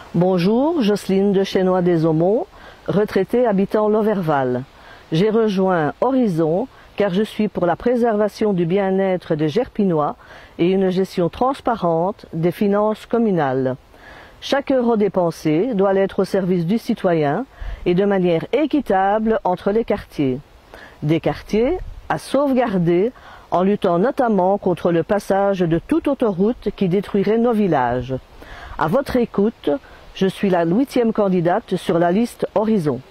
Bonjour, Jocelyne de Chesnois-des-Aumont, retraitée habitant Lauverval. J'ai rejoint Horizon car je suis pour la préservation du bien-être des Gerpinois et une gestion transparente des finances communales. Chaque euro dépensé doit être au service du citoyen et de manière équitable entre les quartiers. Des quartiers à sauvegarder en luttant notamment contre le passage de toute autoroute qui détruirait nos villages. À votre écoute, je suis la 8e candidate sur la liste Horizon.